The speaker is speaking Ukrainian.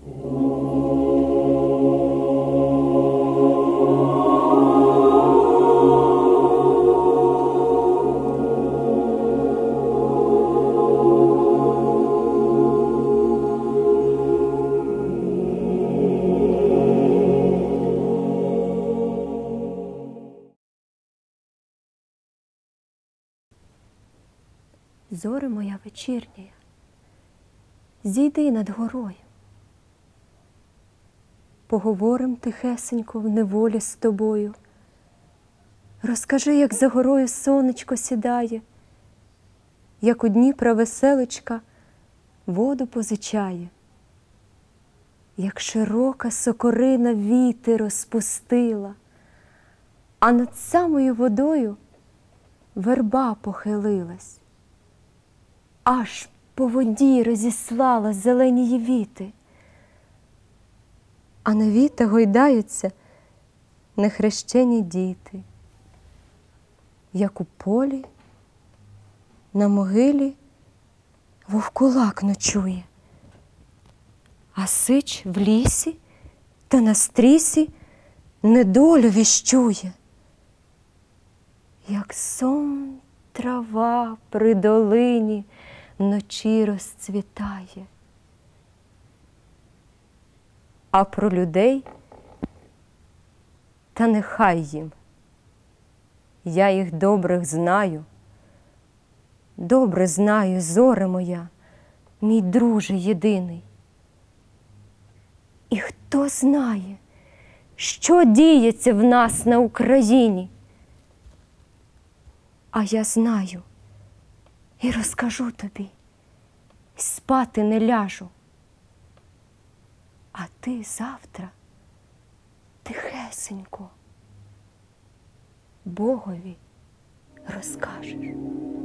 Зоре моя вечірня, зійди над горою. Поговорим тихесенько в неволі з тобою. Розкажи, як за горою сонечко сідає, як у Дніпра веселочка воду позичає, як широка сокорина віти розпустила, а над самою водою верба похилилась. Аж по воді розіслала зелені віти, а на віта гойдаються нехрещені діти, як у полі на могилі вовкулак ночує, а сич в лісі та на стрісі недолю віщує, як сон трава при долині вночі розцвітає. А про людей, та нехай їм, я їх добрих знаю, добре знаю, зоре моя, мій друже єдиний. І хто знає, що діється в нас на Україні? А я знаю і розкажу тобі, й спати не ляжу. А ти завтра тихесенько Богові розкажеш.